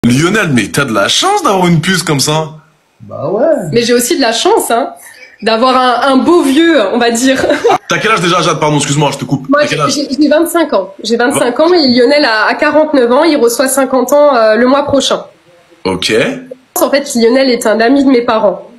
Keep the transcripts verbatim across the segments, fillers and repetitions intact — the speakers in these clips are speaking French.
Lionel, mais t'as de la chance d'avoir une puce comme ça. Bah ouais. Mais j'ai aussi de la chance, hein, d'avoir un, un beau vieux, on va dire. T'as quel âge déjà, Jade? Pardon, excuse-moi, je te coupe. Moi, j'ai vingt-cinq ans. J'ai vingt-cinq ans et Lionel a, a quarante-neuf ans. Il reçoit cinquante ans euh, le mois prochain. Ok. En fait, Lionel est un ami de mes parents.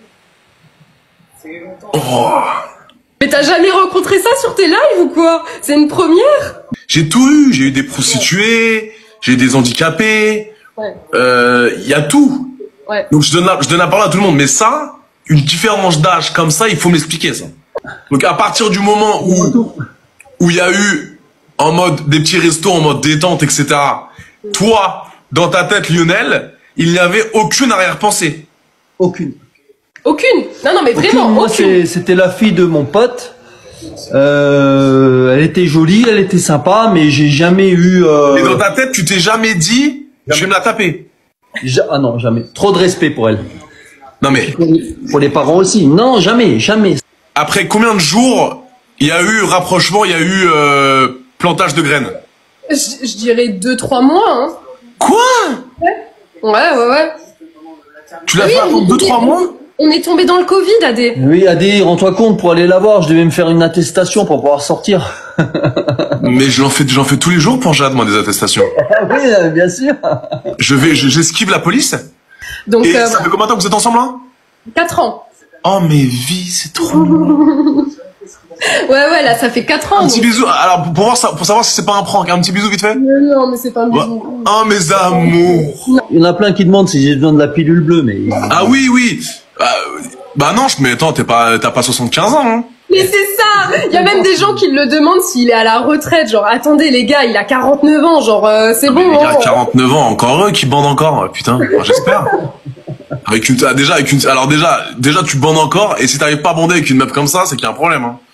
Oh. Mais t'as jamais rencontré ça sur tes lives ou quoi? C'est une première? J'ai tout eu. J'ai eu des prostituées, j'ai eu des handicapés. Ouais. Euh, y a tout. Ouais. Donc je donne, la, je donne la parole à tout le monde. Mais ça, une différence d'âge comme ça, il faut m'expliquer ça. Donc à partir du moment où où il y a eu en mode des petits restos, en mode détente, et cetera. Toi, dans ta tête, Lionel, il n'y avait aucune arrière-pensée. Aucune. Aucune. Non, non, mais Aucune. vraiment. Moi, aucune. c'était la fille de mon pote. Euh, elle était jolie, elle était sympa, mais j'ai jamais eu. Euh... Et dans ta tête, tu t'es jamais dit, je vais me la taper. Ja ah non, jamais. Trop de respect pour elle. Non mais. Pour les, pour les parents aussi. Non, jamais, jamais. Après combien de jours il y a eu rapprochement, il y a eu euh, plantage de graines? Je, je dirais deux, trois mois, hein. Quoi? Ouais, ouais, ouais. ouais. Tu l'as Oui, fait attendre deux, trois mois? On est tombé dans le Covid, Adé. Oui, Adé, rends-toi compte, pour aller la voir, je devais me faire une attestation pour pouvoir sortir. Mais j'en fais, j'en fais tous les jours pour Jade, moi, des attestations. Oui, bien sûr. Je vais, je- j'esquive la police. Donc, Et euh, ça fait combien de temps que vous êtes ensemble là? quatre ans. Oh mes vies, c'est trop. Ouais, ouais, là, ça fait quatre ans. Un petit donc- bisou. Alors pour voir ça, pour savoir si c'est pas un prank, un petit bisou vite fait. Mais non, mais c'est pas un Ouais. bisou. Oh mes amours. Il y en a plein qui demandent si j'ai besoin de la pilule bleue, mais... Ah oui, oui. Euh, bah non, je mais attends, t'es pas, t'as pas soixante-quinze ans. Hein. Mais c'est ça. Il y a même des gens qui le demandent s'il est à la retraite. Genre, attendez, les gars, il a quarante-neuf ans. Genre, euh, c'est Ah, mais bon. les gars, hein. quarante-neuf ans, encore eux qui bandent encore. Putain, enfin, j'espère. Avec une, ah, déjà avec une, alors déjà, déjà tu bandes encore, et si t'arrives pas à bander avec une meuf comme ça, c'est qu'il y a un problème. Hein.